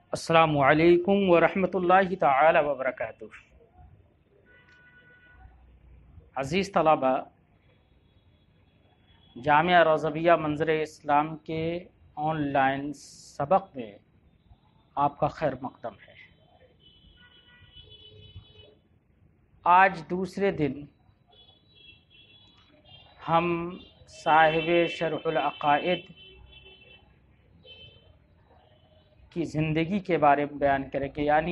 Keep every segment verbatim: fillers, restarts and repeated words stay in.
السلام علیکم ورحمۃ اللہ تعالی وبرکاتہ۔ عزیز طلبہ، جامعہ روضویہ منظر اسلام کے آن لائن سبق میں آپ کا خیر مقدم ہے۔ آج دوسرے دن ہم صاحب شرح العقائد کی زندگی کے بارے میں بیان کریں گے، یعنی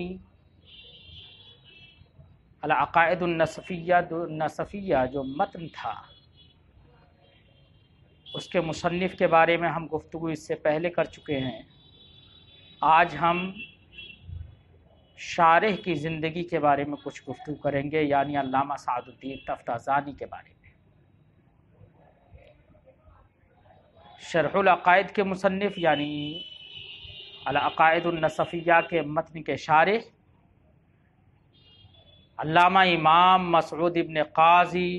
العقائد النصفیہ النصفیہ جو متن تھا اس کے مصنف کے بارے میں ہم گفتگو اس سے پہلے کر چکے ہیں۔ آج ہم شارح کی زندگی کے بارے میں کچھ گفتگو کریں گے، یعنی علامہ سعد الدین تفتازانی کے بارے میں۔ شرح العقائد کے مصنف یعنی العقائد النصفیہ کے متن کے شارح علامہ امام مسعود ابن قاضی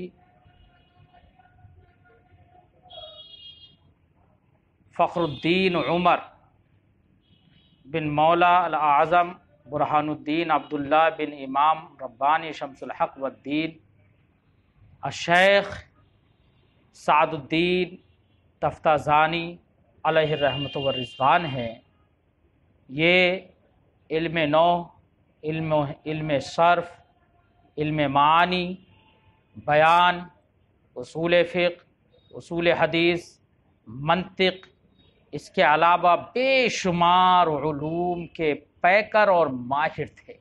فخر الدین عمر بن مولا الاعظم برہان الدین عبداللہ بن امام ربانی شمس الحق والدین الشیخ سعد الدین تفتازانی علیہ الرحمۃ والرضوان ہیں۔ یہ علم نحو، علم علم صرف، علم معانی، بیان، اصول فقہ، اصول حدیث، منطق، اس کے علاوہ بے شمار علوم کے پیکر اور ماہر تھے۔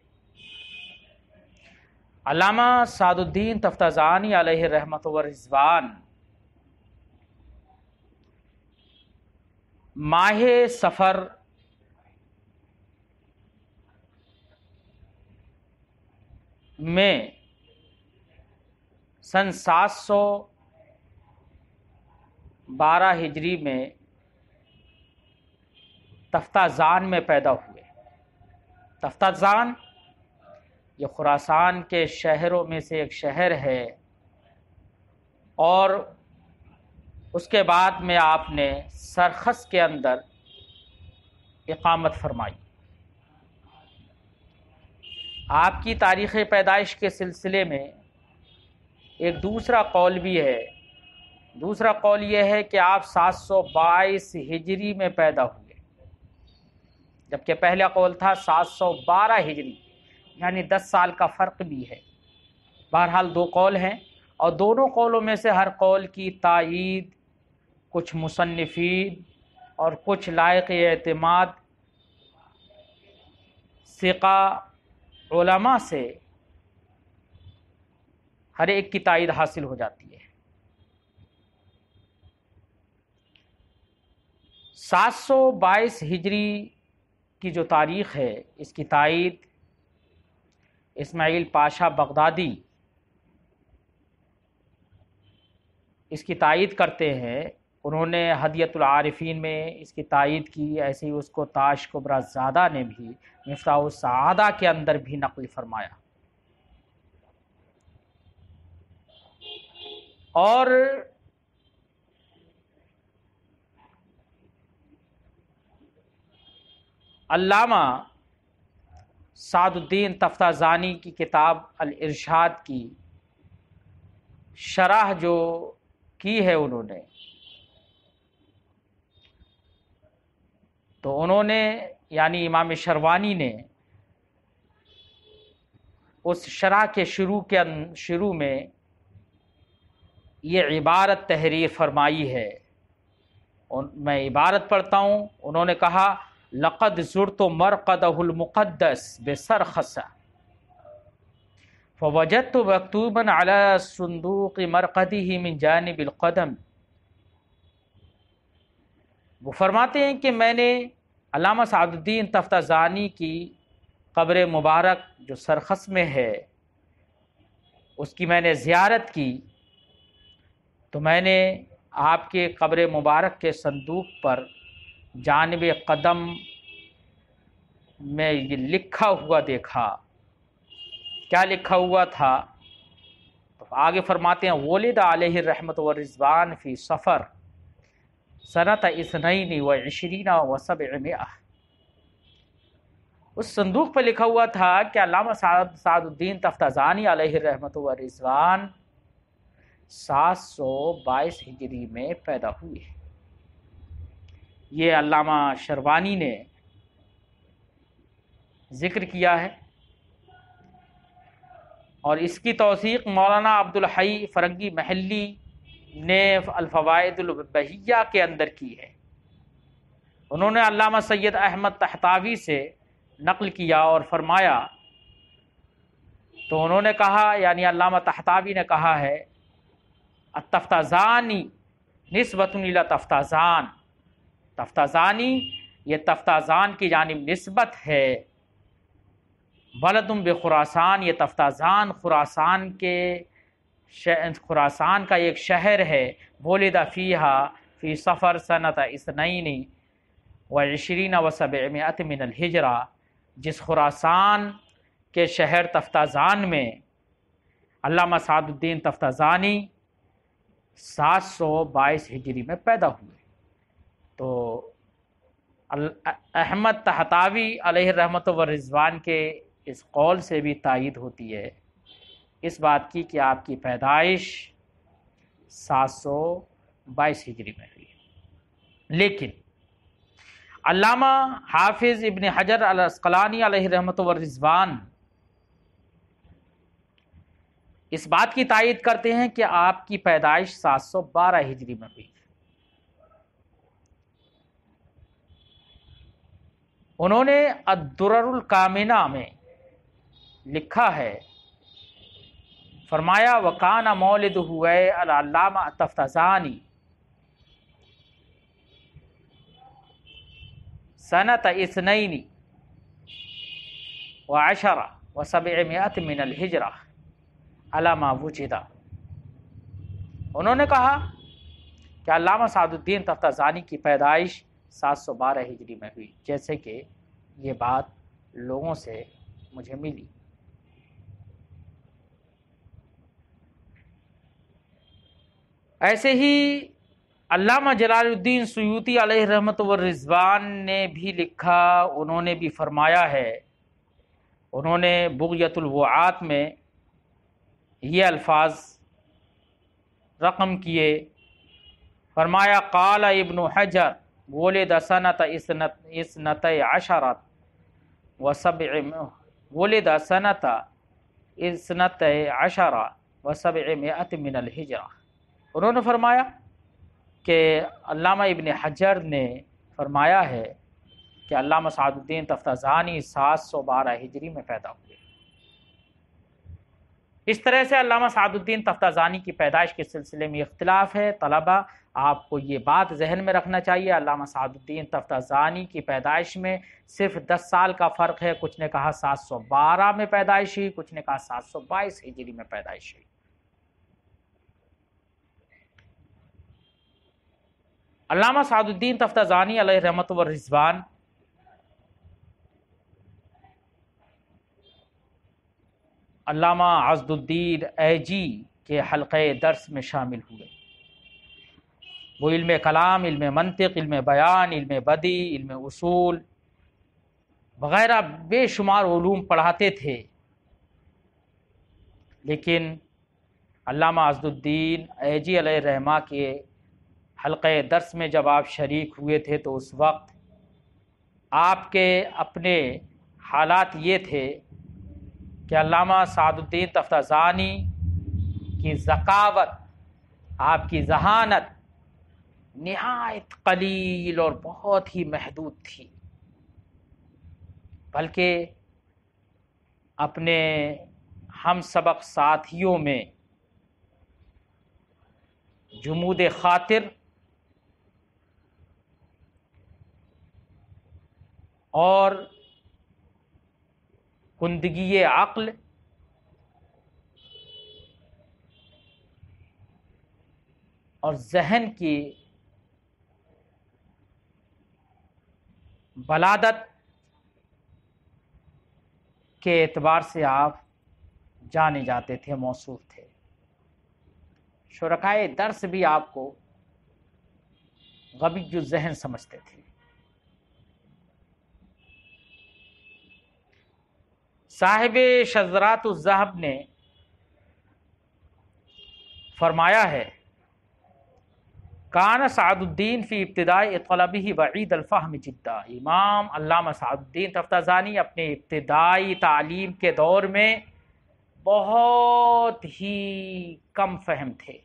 علامہ سعد الدین تفتازانی علیہ الرحمۃ والرضوان ماہ صفر میں سن سات سو بارہ ہجری میں تفتازان میں پیدا ہوئے۔ تفتازان یہ خراسان کے شہروں میں سے ایک شہر ہے، اور اس کے بعد میں آپ نے سرخس کے اندر اقامت فرمائی۔ آپ کی تاریخ پیدائش کے سلسلے میں ایک دوسرا قول بھی ہے۔ دوسرا قول یہ ہے کہ آپ سات سو بائیس ہجری میں پیدا ہوئے، جبکہ پہلا قول تھا سات سو بارہ ہجری، یعنی دس سال کا فرق بھی ہے۔ بہرحال دو قول ہیں، اور دونوں قولوں میں سے ہر قول کی تائید کچھ مصنفین اور کچھ لائق اعتماد ثقہ علماء سے ہر ایک کی تائید حاصل ہو جاتی ہے۔ سات سو بائیس ہجری کی جو تاریخ ہے، اس کی تائید اسماعیل پاشا بغدادی اس کی تائید کرتے ہیں۔ انہوں نے ہدیۃ العارفین میں اس کی تائید کی، ایسے ہی اس کو تاش کبریٰ زادہ نے بھی مفتاح السعادہ کے اندر بھی نقل فرمایا۔ اور علامہ سعد الدین تفتازانی کی کتاب الارشاد کی شرح جو کی ہے انہوں نے، تو انہوں نے یعنی امام شروانی نے اس شرح کے شروع کے شروع میں یہ عبارت تحریر فرمائی ہے۔ میں عبارت پڑھتا ہوں۔ انہوں نے کہا: لقد زرت مرقدہ المقدس بسرخس فوجدت مکتوبا على صندوق مرقدہ من جانب القدم۔ وہ فرماتے ہیں کہ میں نے علامہ سعد الدین تفتازانی کی قبر مبارک جو سرخس میں ہے، اس کی میں نے زیارت کی، تو میں نے آپ کے قبر مبارک کے صندوق پر جانب قدم میں یہ لکھا ہوا دیکھا۔ کیا لکھا ہوا تھا؟ تو آگے فرماتے ہیں: ولد علیہ الرحمۃ والرضوان فی صفر سنت اثنین و عشرین و سبعمائہ۔ اس صندوق پہ لکھا ہوا تھا کہ علامہ سعد سعد الدین تفتازانی علیہ رحمۃ و رضوان سات سو بائیس ہجری میں پیدا ہوئے۔ یہ علامہ شروانی نے ذکر کیا ہے، اور اس کی توثیق مولانا عبدالحی فرنگی محلی نے الفوائد البہیہ کے اندر کی ہے۔ انہوں نے علامہ سید احمد طحطاوی سے نقل کیا اور فرمایا، تو انہوں نے کہا، یعنی علامہ طحطاوی نے کہا ہے، التفتازانی نسبۃ الی تفتازان، تفتازانی یہ تفتازان کی جانب نسبت ہے، بلدم بخراسان یہ تفتازان خراسان کے خراسان کا ایک شہر ہے، ولد فیہا فی صفر سنۃ اثنین وعشرین و سبعمائۃ من الہجرہ، جس خراسان کے شہر تفتازان میں علامہ سعد الدین تفتازانی سات سو بائیس ہجری میں پیدا ہوئے۔ تو احمد طحطاوی علیہ رحمۃ و رضوان کے اس قول سے بھی تائید ہوتی ہے اس بات کی کہ آپ کی پیدائش سات سو بائیس ہجری میں ہوئی۔ لیکن علامہ حافظ ابن حجر العسقلانی علیہ رحمۃ و رضوان اس بات کی تائید کرتے ہیں کہ آپ کی پیدائش سات سو بارہ ہجری میں ہوئی۔ انہوں نے الدرر الکامنہ میں لکھا ہے، فرمایا وکان مولدہ العلامہ تفتازانی سنۃ اثنین وعشرہ وسبعمائۃ من الہجرہ علی ما وجد۔ انہوں نے کہا کہ علامہ سعد الدین تفتازانی کی پیدائش سات سو بارہ ہجری میں ہوئی، جیسے کہ یہ بات لوگوں سے مجھے ملی۔ ایسے ہی علامہ جلال الدین سیوطی علیہ رحمۃ و رضوان نے بھی لکھا، انہوں نے بھی فرمایا ہے، انہوں نے بغیۃ الوعات میں یہ الفاظ رقم کیے، فرمایا قال ابن حجر ولد سنۃ اثنتي عشرۃ وسبع ولد سنۃ اثنتي عشرہ وسبعمائۃ من الہجرہ۔ انہوں نے فرمایا کہ علامہ ابن حجر نے فرمایا ہے کہ علامہ سعد الدین تفتازانی سات سو بارہ ہجری میں پیدا ہوئے۔ اس طرح سے علامہ سعد الدین تفتازانی کی پیدائش کے سلسلے میں اختلاف ہے۔ طلبہ آپ کو یہ بات ذہن میں رکھنا چاہیے، علامہ سعد الدین تفتازانی کی پیدائش میں صرف دس سال کا فرق ہے۔ کچھ نے کہا سات سو بارہ میں پیدائش ہوئی، کچھ نے کہا سات سو بائیس ہجری میں پیدائش ہوئی۔ علامہ سعد الدین تفتازانی علیہ رحمۃ و رضوان علامہ عضد الدین ایجی کے حلقہ درس میں شامل ہوئے۔ وہ علم کلام، علم منطق، علم بیان، علم بدیع، علم اصول وغیرہ بے شمار علوم پڑھاتے تھے، لیکن علامہ عضد الدین ایجی علیہ رحمہ کے حلقہ درس میں جب آپ شریک ہوئے تھے تو اس وقت آپ کے اپنے حالات یہ تھے کہ علامہ سعد الدین تفتازانی کی ذکاوت، آپ کی ذہانت نہایت قلیل اور بہت ہی محدود تھی، بلکہ اپنے ہم سبق ساتھیوں میں جمود خاطر اور کندگی عقل اور ذہن کی بلادت کے اعتبار سے آپ جانے جاتے تھے، موصوف تھے۔ شرکائے درس بھی آپ کو غبی الذہن سمجھتے تھے۔ صاحب شذرات الذہب نے فرمایا ہے کان سعد الدین فی ابتداء طلبہ بعید الفہم جدا، امام علامہ سعد الدین تفتازانی اپنے ابتدائی تعلیم کے دور میں بہت ہی کم فہم تھے.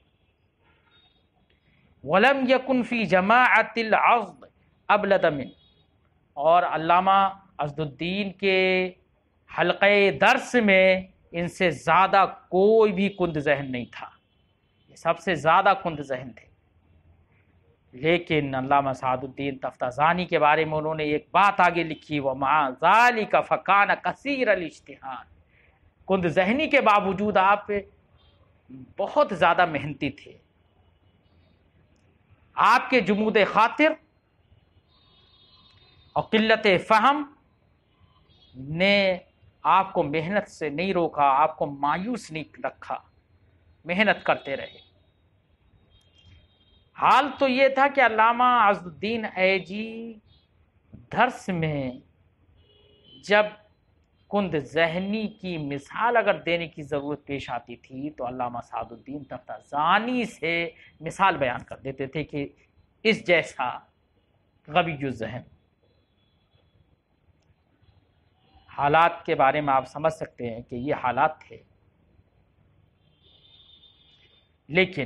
ولم یکن فی جماعت العضد ابلد من، اور علامہ عضد الدین کے حلقہ درس میں ان سے زیادہ کوئی بھی کند ذہن نہیں تھا، یہ سب سے زیادہ کند ذہن تھے. لیکن علامہ سعد الدین تفتازانی کے بارے میں انہوں نے ایک بات آگے لکھی، وَمَعَ ذَلِكَ فَكَانَ كَثِيرَ الْاجْتِهَادِ، کند ذہنی کے باوجود آپ بہت زیادہ محنتی تھے. آپ کے جمود خاطر اور قلت فہم نے آپ کو محنت سے نہیں روکا، آپ کو مایوس نہیں رکھا، محنت کرتے رہے. حال تو یہ تھا کہ علامہ عضد الدین ایجی درس میں جب کند ذہنی کی مثال اگر دینے کی ضرورت پیش آتی تھی تو علامہ سعد الدین تفتازانی سے مثال بیان کر دیتے تھے کہ اس جیسا غبی الذہن. حالات کے بارے میں آپ سمجھ سکتے ہیں کہ یہ حالات تھے. لیکن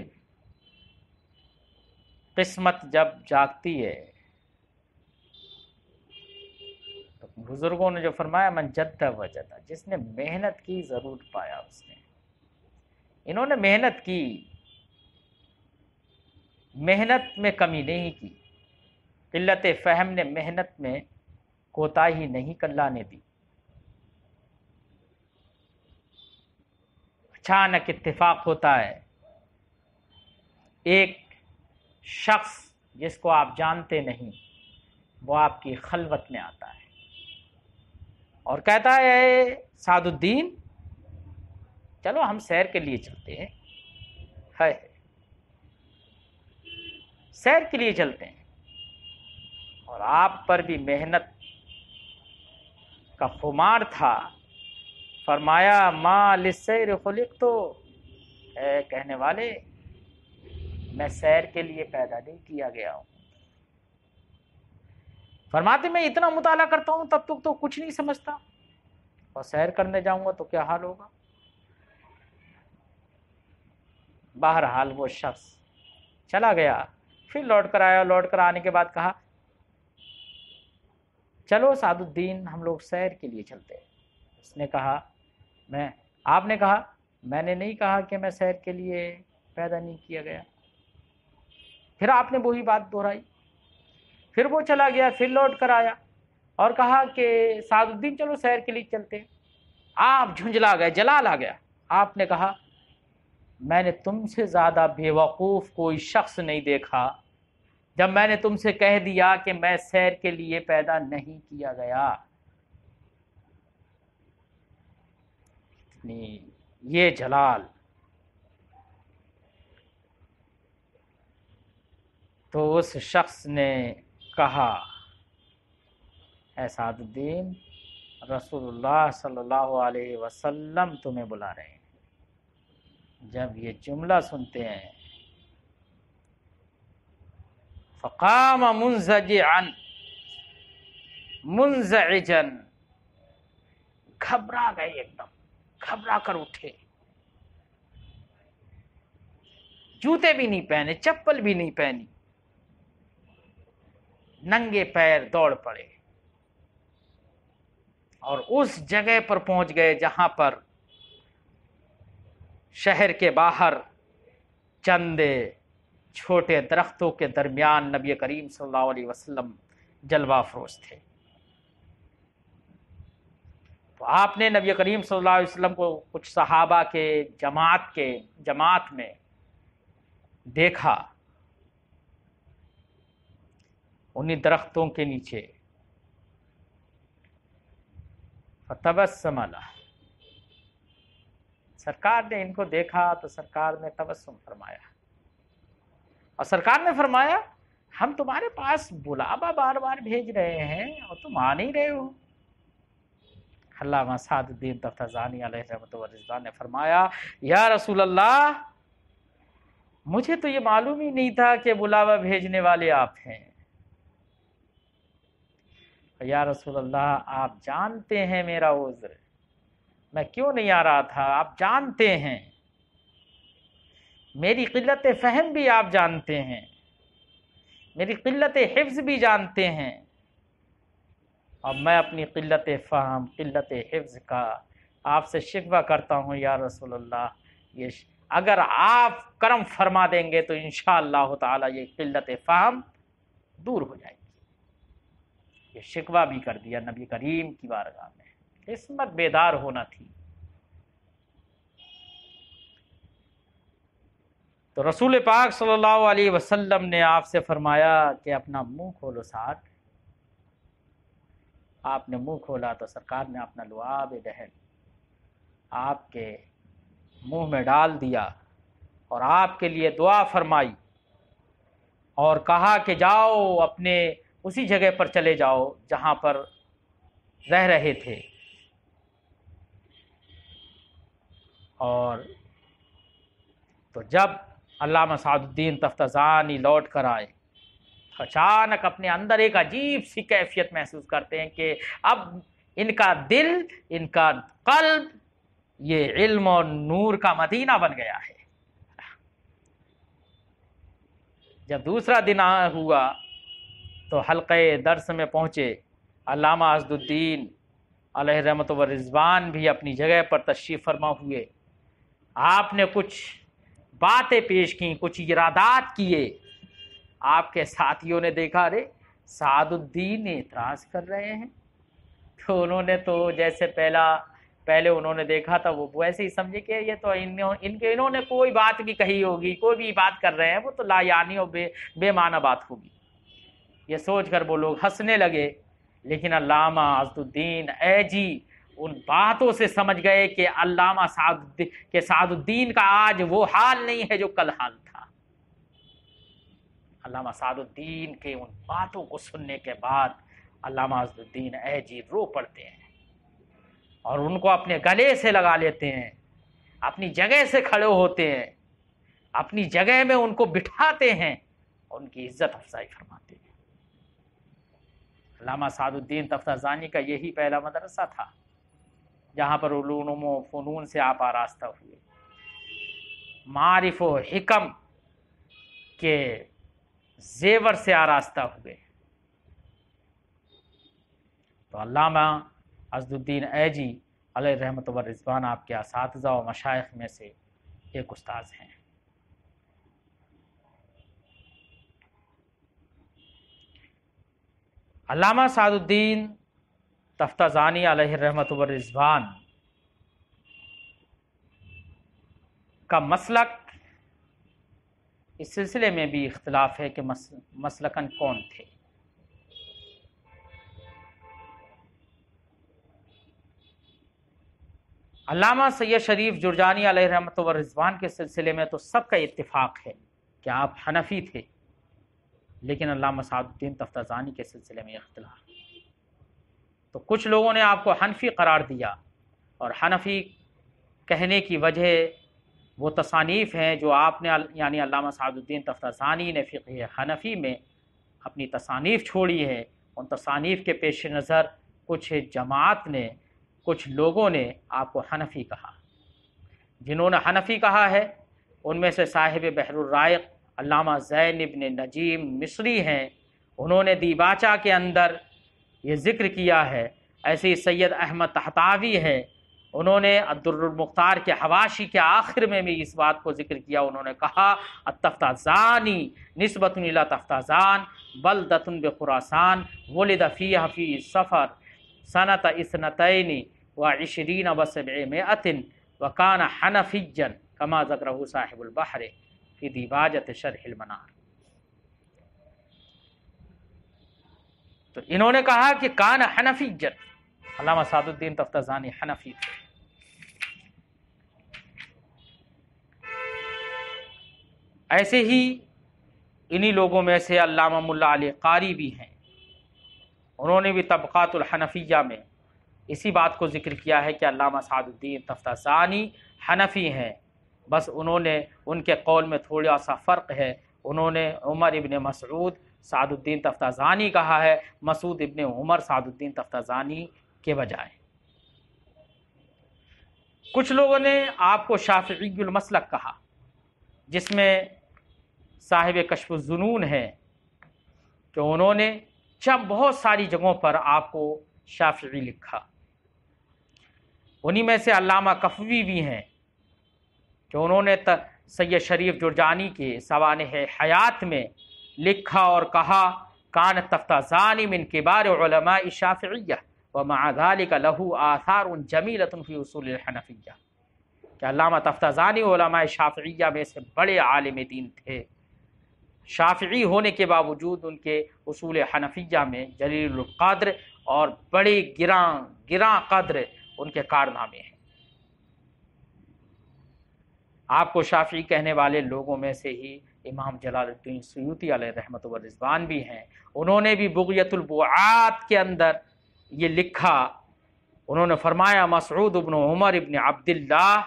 قسمت جب جاگتی ہے تو بزرگوں نے جو فرمایا من جد وجد، جس نے محنت کی ضرور پایا اس نے. انہوں نے محنت کی، محنت میں کمی نہیں کی، قلت فہم نے محنت میں کوتاہی نہیں کرلانے دی. اچانک اتفاق ہوتا ہے، ایک شخص جس کو آپ جانتے نہیں وہ آپ کی خلوت میں آتا ہے اور کہتا ہے سعد الدین چلو ہم سیر کے لیے چلتے ہیں. ہے سیر کے لیے چلتے ہیں، اور آپ پر بھی محنت کا خمار تھا. فرمایا ما للسیر خلقت، اے کہنے والے میں سیر کے لیے پیدا نہیں کیا گیا ہوں. فرماتے میں اتنا مطالعہ کرتا ہوں تب تک تو کچھ نہیں سمجھتا، اور سیر کرنے جاؤں گا تو کیا حال ہوگا. بہرحال وہ شخص چلا گیا، پھر لوٹ کر آیا. لوٹ کر آنے کے بعد کہا چلو سعد الدین ہم لوگ سیر کے لیے چلتے ہیں. اس نے کہا میں آپ نے کہا میں نے نہیں کہا کہ میں سیر کے لیے پیدا نہیں کیا گیا. پھر آپ نے وہی بات دہرائی. پھر وہ چلا گیا، پھر لوٹ کر آیا اور کہا کہ سعد الدین چلو سیر کے لیے چلتے ہیں. آپ جھنجلا گئے، جلال آ گیا. آپ نے کہا میں نے تم سے زیادہ بے وقوف کوئی شخص نہیں دیکھا جب میں نے تم سے کہہ دیا کہ میں سیر کے لیے پیدا نہیں کیا گیا. اتنی یہ جلال. تو اس شخص نے کہا اے سعد الدین رسول اللہ صلی اللہ علیہ وسلم تمہیں بلا رہے ہیں. جب یہ جملہ سنتے ہیں فقام منزجعا منزعجا، گھبرا گئے، ایک دم گھبرا کر اٹھے. جوتے بھی نہیں پہنے، چپل بھی نہیں پہنی، ننگے پیر دوڑ پڑے اور اس جگہ پر پہنچ گئے جہاں پر شہر کے باہر چند چھوٹے درختوں کے درمیان نبی کریم صلی اللہ علیہ وسلم جلوہ افروز تھے. تو آپ نے نبی کریم صلی اللہ علیہ وسلم کو کچھ صحابہ کے جماعت کے جماعت میں دیکھا، انہی درختوں کے نیچے. فتبسم لہ، سرکار نے ان کو دیکھا تو سرکار نے تبسم فرمایا اور سرکار نے فرمایا ہم تمہارے پاس بلاوا بار بار بھیج رہے ہیں اور تم آ نہیں رہے ہو. علامہ سعد الدین تفتازانی علیہ رحمۃ و رضوان نے فرمایا یا رسول اللہ مجھے تو یہ معلوم ہی نہیں تھا کہ بلاوا بھیجنے والے آپ ہیں۔ یا رسول اللہ آپ جانتے ہیں میرا عذر، میں کیوں نہیں آ رہا تھا، آپ جانتے ہیں، میری قلت فہم بھی آپ جانتے ہیں، میری قلت حفظ بھی جانتے ہیں، اور میں اپنی قلت فہم قلت حفظ کا آپ سے شکوہ کرتا ہوں یا رسول اللہ، یہ اگر آپ کرم فرما دیں گے تو انشاءاللہ تعالی یہ قلت فہم دور ہو جائے گی۔ یہ شکوہ بھی کر دیا نبی کریم کی بارگاہ میں، قسمت بیدار ہونا تھی۔ تو رسول پاک صلی اللہ علیہ وسلم نے آپ سے فرمایا کہ اپنا منہ کھولو سعد۔ آپ نے منہ کھولا تو سرکار نے اپنا لعاب دہن آپ کے منہ میں ڈال دیا اور آپ کے لیے دعا فرمائی اور کہا کہ جاؤ اپنے اسی جگہ پر چلے جاؤ جہاں پر رہ رہے تھے۔ اور تو جب علامہ سعد الدین تفتازانی لوٹ کر آئے، اچانک اپنے اندر ایک عجیب سی کیفیت محسوس کرتے ہیں کہ اب ان کا دل، ان کا قلب یہ علم اور نور کا مدینہ بن گیا ہے۔ جب دوسرا دن ہوا تو حلقہ درس میں پہنچے، علامہ اسد الدین علیہ رحمۃ و رضوان بھی اپنی جگہ پر تشریف فرما ہوئے۔ آپ نے کچھ باتیں پیش کیں، کچھ ارادات کیے۔ آپ کے ساتھیوں نے دیکھا ارے سعد الدین اعتراض کر رہے ہیں، تو انہوں نے تو جیسے پہلا پہلے انہوں نے دیکھا تھا وہ ویسے ہی سمجھے کہ یہ تو انہوں ان کے انہوں نے کوئی بات بھی کہی ہوگی، کوئی بھی بات کر رہے ہیں وہ تو لا یعنی اور بے بے معنی بات ہوگی، یہ سوچ کر وہ لوگ ہنسنے لگے۔ لیکن علامہ اسد الدین اے جی ان باتوں سے سمجھ گئے کہ علامہ سعد کہ سعد الدین کا آج وہ حال نہیں ہے جو کل حال تھا۔ علامہ سعد الدین کے ان باتوں کو سننے کے بعد علامہ اسد الدین اے جی رو پڑتے ہیں اور ان کو اپنے گلے سے لگا لیتے ہیں، اپنی جگہ سے کھڑے ہوتے ہیں، اپنی جگہ میں ان کو بٹھاتے ہیں اور ان کی عزت افزائی فرماتے ہیں۔ علامہ سعد الدین تفتازانی کا یہی پہلا مدرسہ تھا جہاں پر علوم و فنون سے آپ آراستہ ہوئے، معارف و حکم کے زیور سے آراستہ ہوئے۔ تو علامہ اسد الدین اے جی علیہ رحمۃ و رضوان آپ کے اساتذہ و مشائخ میں سے ایک استاذ ہیں۔ علامہ سعد الدین تفتازانی علیہ رحمۃ و رضوان کا مسلک اس سلسلے میں بھی اختلاف ہے کہ مسلکن کون تھے۔ علامہ سید شریف جرجانی علیہ رحمۃ و رضوان کے سلسلے میں تو سب کا اتفاق ہے کہ آپ حنفی تھے، لیکن علامہ سعد الدین تفتازانی کے سلسلے میں اختلاف۔ تو کچھ لوگوں نے آپ کو حنفی قرار دیا، اور حنفی کہنے کی وجہ وہ تصانیف ہیں جو آپ نے یعنی علامہ سعد الدین تفتازانی نے فقہ حنفی میں اپنی تصانیف چھوڑی ہے۔ ان تصانیف کے پیش نظر کچھ جماعت نے، کچھ لوگوں نے آپ کو حنفی کہا۔ جنہوں نے حنفی کہا ہے ان میں سے صاحب بحر الرائق علامہ زین ابن نجیم مصری ہیں، انہوں نے دیباچہ کے اندر یہ ذکر کیا ہے۔ ایسے ہی سید احمد طحطاوی ہے، انہوں نے الدر المختار کے حواشی کے آخر میں بھی اس بات کو ذکر کیا۔ انہوں نے کہا التفتازانی نسبۃ الی تفتازان بلدۃ بخراسان ولد فیہا فی صفر سنۃ اثنتین وعشرین وسبعمائۃ وکان حنفیا کما ذکرہ صاحب البحر فی دیباجۃ شرح المنار۔ تو انہوں نے کہا کہ کان حنفیا، علامہ سعد الدین تفتازانی حنفی تھے۔ ایسے ہی انہی لوگوں میں سے علامہ ملا علی قاری بھی ہیں، انہوں نے بھی طبقات الحنفیہ میں اسی بات کو ذکر کیا ہے کہ علامہ سعد الدین تفتازانی حنفی ہیں، بس انہوں نے ان کے قول میں تھوڑا سا فرق ہے، انہوں نے عمر ابن مسعود سعد الدین تفتازانی کہا ہے، مسعود ابن عمر سعد الدین تفتازانی کے بجائے۔ کچھ لوگوں نے آپ کو شافعی المسلک کہا، جس میں صاحب کشف الظنون ہے کہ انہوں نے جب بہت ساری جگہوں پر آپ کو شافعی لکھا، انہی میں سے علامہ کفوی بھی ہیں کہ انہوں نے سید شریف جرجانی کے سوانح حیات میں لکھا اور کہا کان تفتازانی من کبار علماء شافعیہ ومع ذلك له آثار جمیلۃ فی اصول الحنفیہ، کہ علامہ تفتازانی علماء شافعیہ میں سے بڑے عالم دین تھے، شافعی ہونے کے باوجود ان کے اصول حنفیہ میں جلیل القدر اور بڑے گراں گراں قدر ان کے کارنامے ہیں۔ آپ کو شافعی کہنے والے لوگوں میں سے ہی امام جلال الدین سیوطی علیہ رحمت و رضوان بھی ہیں، انہوں نے بھی بغیت البعات کے اندر یہ لکھا، انہوں نے فرمایا مسعود ابن عمر ابن عبداللہ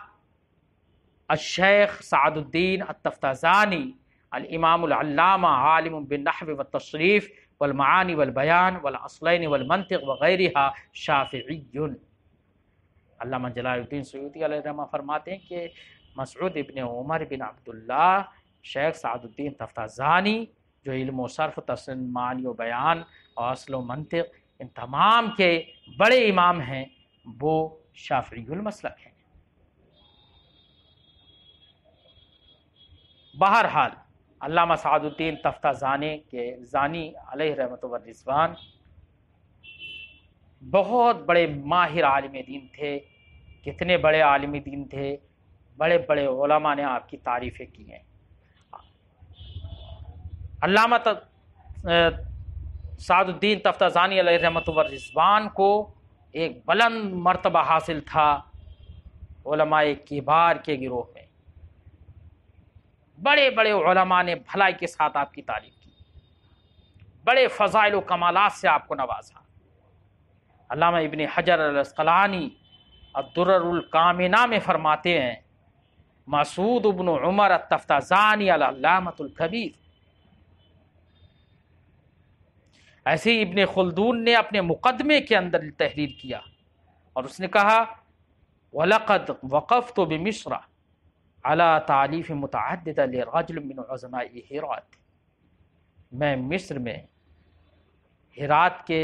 الشیخ سعد الدین التفتازانی الامام العلامہ عالم بالنحو والتصریف والمعانی والبیان والاصلین والمنطق وغیرہ شافعی۔ علامہ جلال الدین سیوطی علیہ رحمہ فرماتے ہیں کہ مسعود ابن عمر بن عبداللہ شیخ سعد الدین تفتازانی جو علم و صرف، تصنیف، معانی و بیان اور اصل و منطق ان تمام کے بڑے امام ہیں، وہ شافعی المسلک ہیں۔ بہرحال علامہ سعد الدین تفتازانی کے زانی علیہ رحمت و رضوان بہت بڑے ماہر عالم دین تھے۔ کتنے بڑے عالم دین تھے، بڑے بڑے علماء نے آپ کی تعریفیں کی ہیں۔ علامہ سعد الدین تفتازانی علیہ رحمت و رضوان کو ایک بلند مرتبہ حاصل تھا علماء کبار کے گروہ میں، بڑے بڑے علماء نے بھلائی کے ساتھ آپ کی تعریف کی، بڑے فضائل و کمالات سے آپ کو نوازا۔ علامہ ابن حجر العسقلانی الدرر الکامنہ میں فرماتے ہیں مسعود ابن عمر التفتازانی العلامۃ الکبیر۔ ایسے ہی ابن خلدون نے اپنے مقدمے کے اندر تحریر کیا اور اس نے کہا وَلَقَدْ وَقَفْتُ بِمِصْرَ عَلَى تَعْلِيفٍ مُتَعَدِّدَةٍ لِرَجُلٍ مِّنْ عُظَمَاءِ ہرات، میں مصر میں ہرات کے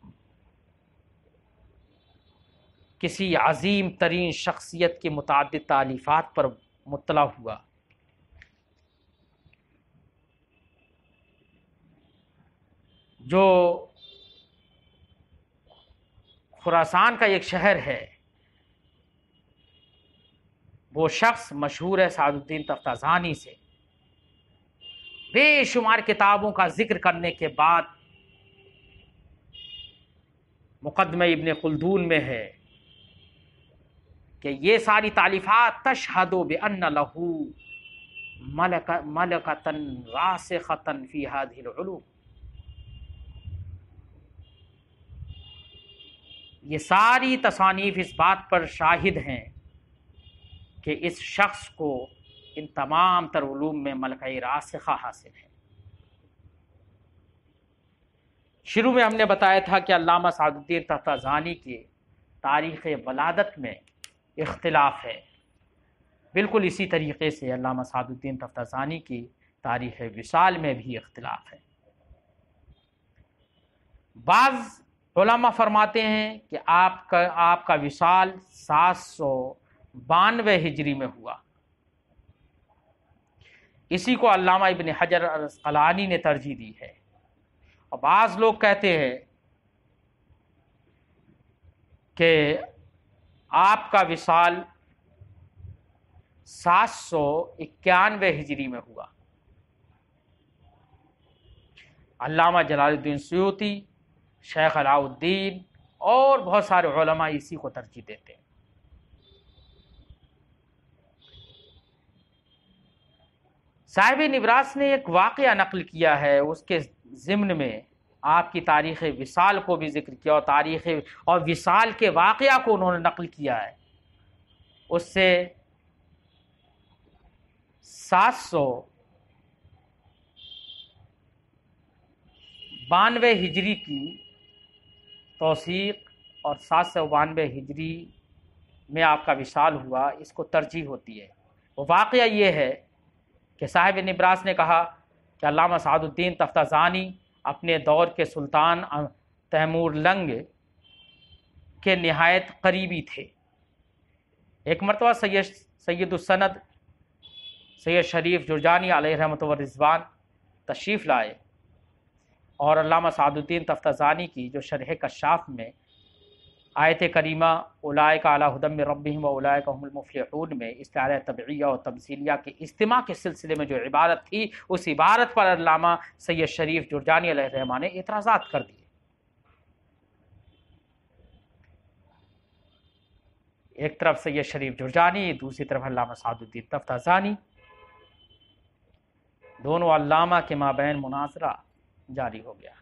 کسی عظیم ترین شخصیت کی متعدد تالیفات پر مطلع ہوا۔ جو خراسان کا ایک شہر ہے، وہ شخص مشہور ہے سعد الدین تفتازانی سے۔ بے شمار کتابوں کا ذکر کرنے کے بعد مقدمہ ابن خلدون میں ہے کہ یہ ساری تالیفات تشہد بأن لہ ملکۃ راسخۃ فی ہذہ العلوم، یہ ساری تصانیف اس بات پر شاہد ہیں کہ اس شخص کو ان تمام تر علوم میں ملکہ راسخہ حاصل ہے۔ شروع میں ہم نے بتایا تھا کہ علامہ سعد الدین تفتازانی کی تاریخ ولادت میں اختلاف ہے، بالکل اسی طریقے سے علامہ سعد الدین تفتازانی کی تاریخ وصال میں بھی اختلاف ہے۔ بعض علماء فرماتے ہیں کہ آپ کا آپ کا وصال سات سو بانوے ہجری میں ہوا، اسی کو علامہ ابن حجر العسقلانی نے ترجیح دی ہے، اور بعض لوگ کہتے ہیں کہ آپ کا وصال سات سو اکیانوے ہجری میں ہوا۔ علامہ جلال الدین سیوطی، شیخ علاء الدین اور بہت سارے علماء اسی کو ترجیح دیتے ہیں۔ صاحب نبراس نے ایک واقعہ نقل کیا ہے، اس کے ضمن میں آپ کی تاریخ وصال کو بھی ذکر کیا اور تاریخ اور وصال کے واقعہ کو انہوں نے نقل کیا ہے۔ اس سے سات سو بانوے ہجری کی توثیق اور سات سو بانوے ہجری میں آپ کا وصال ہوا، اس کو ترجیح ہوتی ہے۔ وہ واقعہ یہ ہے کہ صاحب نبراس نے کہا کہ علامہ سعد الدین تفتازانی اپنے دور کے سلطان تیمور لنگ کے نہایت قریبی تھے۔ ایک مرتبہ سید سید السند سید شریف جرجانی علیہ رحمۃ و رضوان تشریف لائے اور علامہ سعد الدین تفتازانی کی جو شرح کشاف میں آیت کریمہ اولئک علی ھدی من ربہم واولئک ھم المفلحون میں استعارہ طبعیہ اور تمثیلیہ کے اجتماع کے سلسلے میں جو عبارت تھی، اس عبارت پر علامہ سید شریف جرجانی علیہ الرحمہ نے اعتراضات کر دیے۔ ایک طرف سید شریف جرجانی، دوسری طرف علامہ سعد الدین تفتازانی، دونوں علامہ کے مابین مناظرہ جاری ہو گیا۔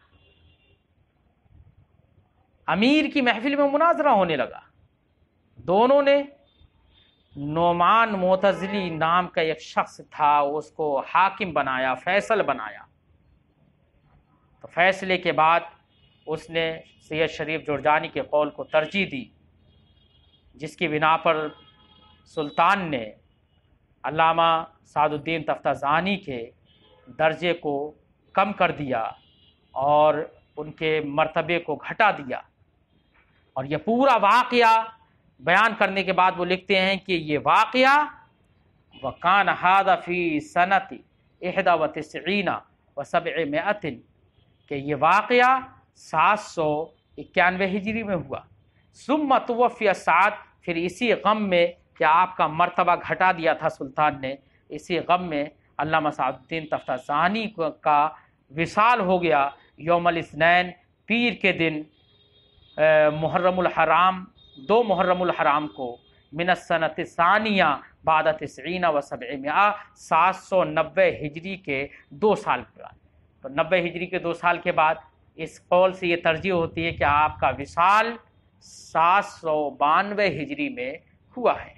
امیر کی محفل میں مناظرہ ہونے لگا۔ دونوں نے نعمان معتزلی نام کا ایک شخص تھا، اس کو حاکم بنایا، فیصل بنایا۔ تو فیصلے کے بعد اس نے سید شریف جرجانی کے قول کو ترجیح دی، جس کی بنا پر سلطان نے علامہ سعد الدین تفتازانی کے درجے کو کم کر دیا اور ان کے مرتبے کو گھٹا دیا۔ اور یہ پورا واقعہ بیان کرنے کے بعد وہ لکھتے ہیں کہ یہ واقعہ وَكَانَ هَذَا فِي سَنَةِ إِحْدَى وَتِسْعِينَ وَسَبْعِمِائَةٍ کہ یہ واقعہ سات سو اکیانوے ہجری میں ہوا۔ ثُمَّ تُوَفِّيَ سعد، پھر اسی غم میں کہ آپ کا مرتبہ گھٹا دیا تھا سلطان نے، اسی غم میں علامہ سعد الدین تفتازانی کا وصال ہو گیا یوم الاثنین، پیر کے دن، محرم الحرام، دو محرم الحرام کو، من السنۃ الثانیہ بعد تسعین و سبعمائہ، سات سو نبے ہجری کے دو سال کے بعد۔ تو نبے ہجری کے دو سال کے بعد اس قول سے یہ ترجیح ہوتی ہے کہ آپ کا وصال سات سو بانوے ہجری میں ہوا ہے۔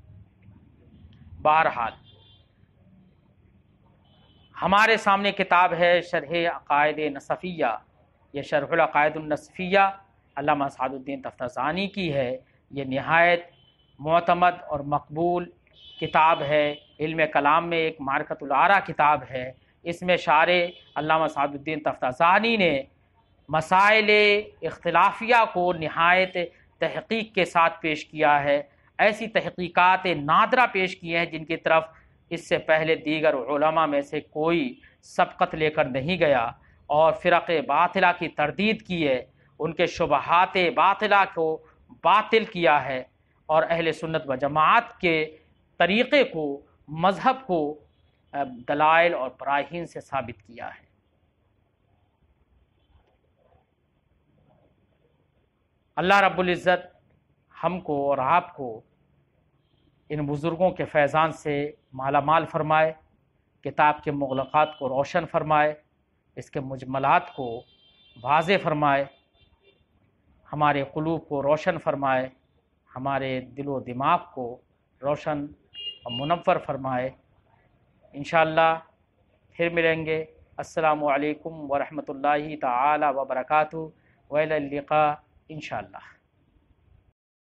بہرحال ہمارے سامنے کتاب ہے شرح عقائد نصفیہ، یہ شرح العقائد النصفیہ علامہ سعد الدین تفتازانی کی ہے۔ یہ نہایت معتمد اور مقبول کتاب ہے، علم کلام میں ایک معرکۃ الآراء کتاب ہے۔ اس میں شارح علامہ سعد الدین تفتازانی نے مسائل اختلافیہ کو نہایت تحقیق کے ساتھ پیش کیا ہے، ایسی تحقیقات نادرہ پیش کی ہیں جن کی طرف اس سے پہلے دیگر علماء میں سے کوئی سبقت لے کر نہیں گیا، اور فرق باطلہ کی تردید کی ہے، ان کے شبہات باطلہ کو باطل کیا ہے، اور اہل سنت و جماعت کے طریقے کو، مذہب کو دلائل اور براہین سے ثابت کیا ہے۔ اللہ رب العزت ہم کو اور آپ کو ان بزرگوں کے فیضان سے مالا مال فرمائے، کتاب کے مغلقات کو روشن فرمائے، اس کے مجملات کو واضح فرمائے، ہمارے قلوب کو روشن فرمائے، ہمارے دل و دماغ کو روشن اور منور فرمائے۔ انشاءاللہ پھر ملیں گے۔ السلام علیکم ورحمۃ اللہ تعالی وبرکاتہ، وإلی اللقاء انشاءاللہ۔